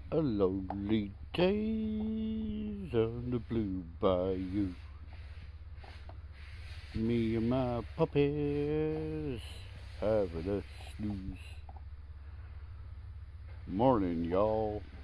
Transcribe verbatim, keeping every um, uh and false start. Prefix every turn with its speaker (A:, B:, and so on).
A: A lonely days on the blue bayou. Me and my puppies having a snooze. Morning, y'all.